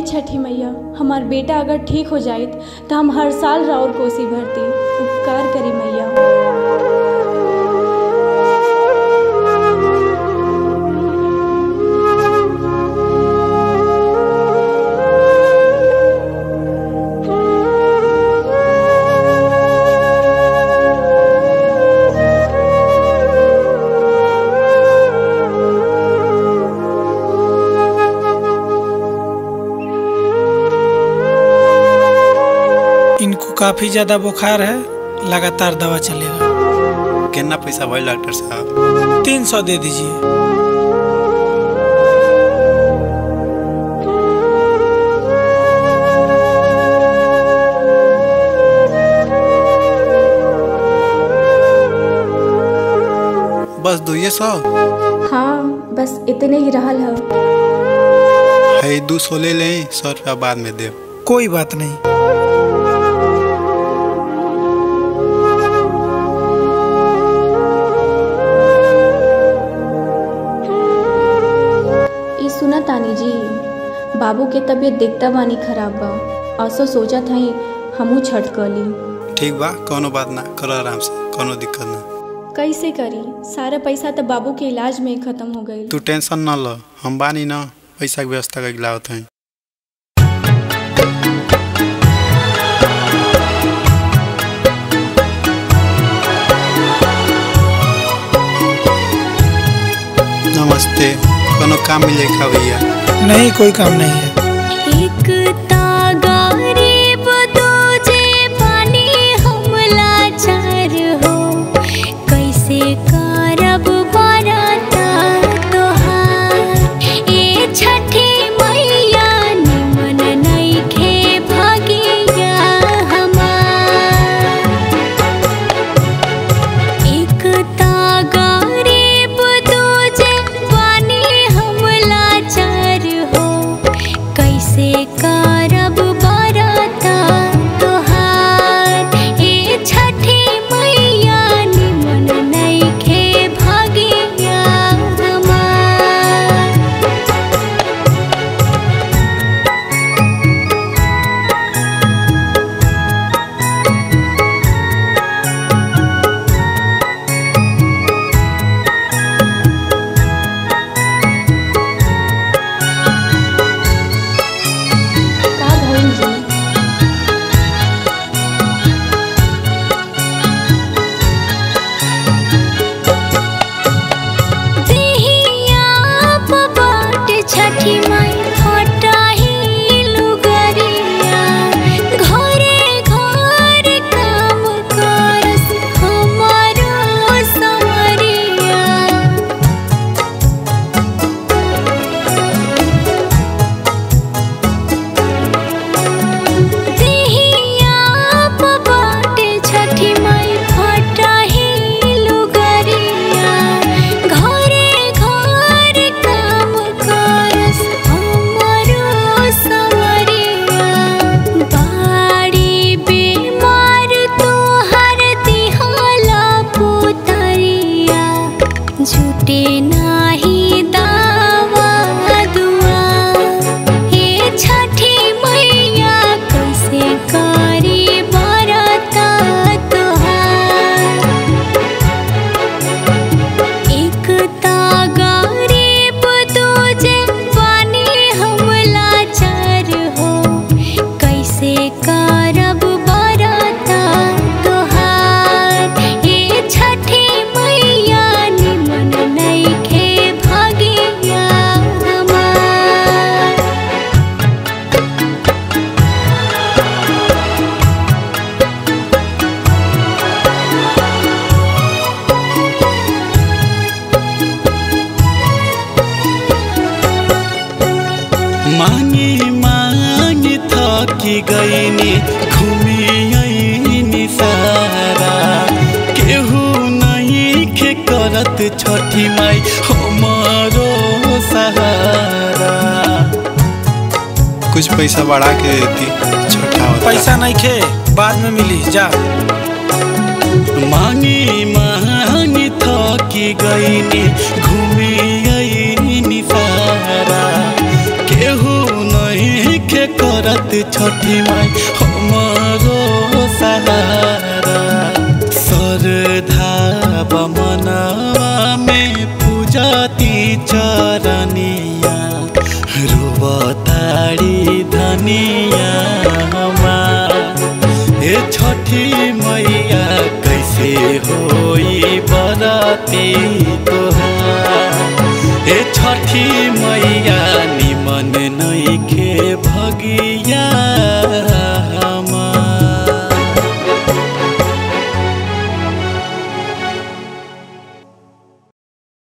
छठी मैया, हमार बेटा अगर ठीक हो जाइत तो हम हर साल राउर कोसी भरती। उपकार करी मैया। इनको काफी ज्यादा बुखार है, लगातार दवा चलेगा। कितना पैसा भाई डॉक्टर साहब? 300 दे दीजिए। बस 200? हाँ, बस इतने ही रहल है। 200 ले लें, 100 रुपया बाद में दे। कोई बात नहीं। सुना तानी जी, बाबू के तबीयत देखता बानी खराब बा, असो सोचा था हमू छठ कर ली। ठीक बा, कोनो बात ना, करो आराम से, कोनो दिक्कत ना। कैसे करी? सारा पैसा तो बाबू के इलाज में खत्म हो गई। तू टेंशन ना लो, हम बानी ना, पैसा की व्यवस्था कर लावत हैं। नमस्ते, कोनो काम मिलेगा भैया? नहीं, कोई काम नहीं है। मांगी मांगी थकी गईनी, घूमी सारा, केहू नहीं खे करत छठी माई हमारो सहारा। कुछ पैसा बढ़ा के देती, छोटा होता। पैसा नहीं खे, बाद में मिली, जा। मांगी मांगी थकी गईनी, घूमी सारा, केहू नहीं खे करत छठी माई हमारो सहारा। श्रद्धा मनवा में पूजती चरनिया रुबताड़ी धनिया हमार। ए छठी मैया कैसे होई बरती तोहार। ए छठी मैया निमन